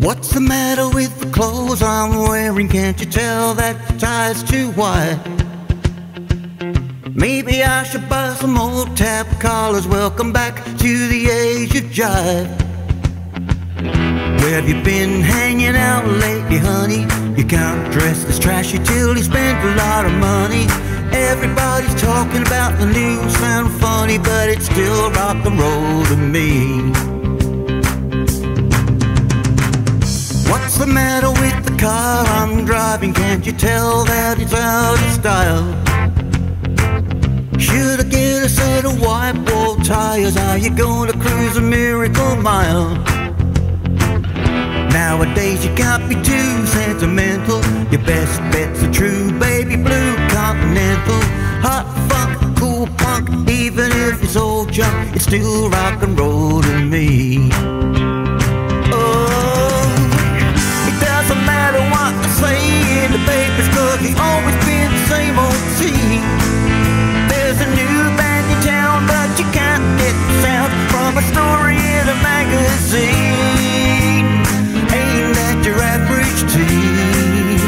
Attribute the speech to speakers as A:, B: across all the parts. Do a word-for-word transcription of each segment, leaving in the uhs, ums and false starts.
A: What's the matter with the clothes I'm wearing? Can't you tell that the tie's too wide? Maybe I should buy some old tap collars. Welcome back to the age of jive. Where have you been hanging out lately, honey? You can't dress this trashy till you spend a lot of money. Everybody's talking about the news, sound funny, but it's still rock and roll to me. What's the matter with the car I'm driving? Can't you tell that it's out of style? Should I get a set of white wall tires? Are you gonna cruise a miracle mile? Nowadays you can't be too sentimental. Your best bet's a true baby blue Continental. Hot funk, cool punk, even if it's old junk, it's still rock and roll to me. In the papers, cause it's always been the same old scene. There's a new band in town, but you can't get the sound from a story in a magazine aimed at your average teen.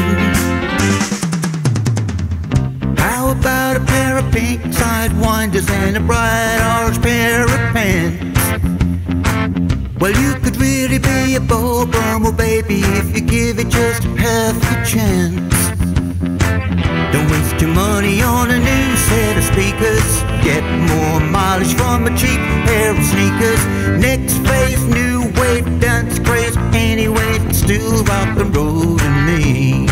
A: How about a pair of pink sidewinders and a bright orange pair of pants? Well, you could really be a Bo Bumble baby if you give it just half a chance. Don't waste your money on a new set of speakers. Get more mileage from a cheap pair of sneakers. Next phase, new wave, dance craze. Anyway, it's still rock and roll to me.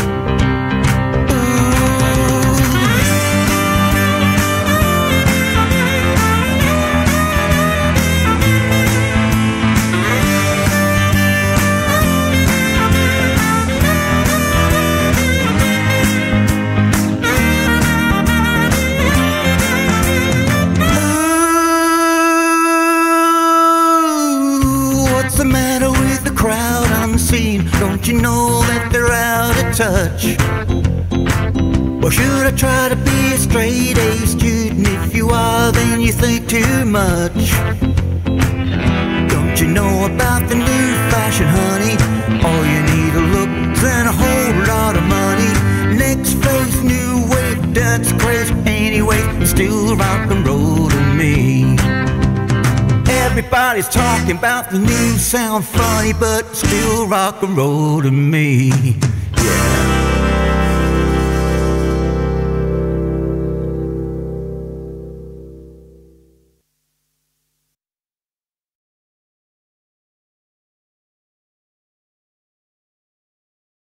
A: What's the matter with the crowd on the scene? Don't you know that they're out of touch? Or should I try to be a straight-A student? If you are, then you think too much. Don't you know about the new fashion, honey? All you need are looks and a whole lot of money. Next phase, new wave, dance craze. Anyway, it's still rock and roll to me. Everybody's talking about the news, sound funny, but still rock and roll to me. Yeah.